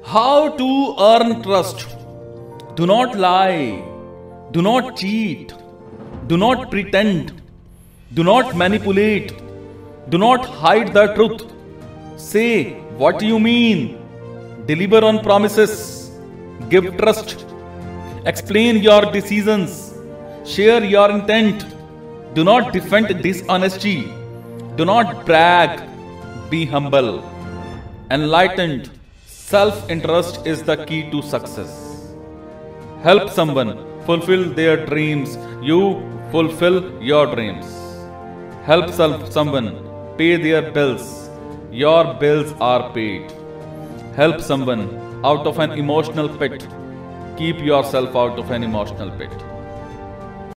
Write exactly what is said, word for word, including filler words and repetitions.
How to earn trust? Do not lie. Do not cheat. Do not pretend. Do not manipulate. Do not hide the truth. Say what you mean. Deliver on promises. Give trust. Explain your decisions. Share your intent. Do not defend dishonesty. Do not brag. Be humble. Enlightened. Self-interest is the key to success. Help someone fulfill their dreams. You fulfill your dreams. Help someone pay their bills. Your bills are paid. Help someone out of an emotional pit. Keep yourself out of an emotional pit.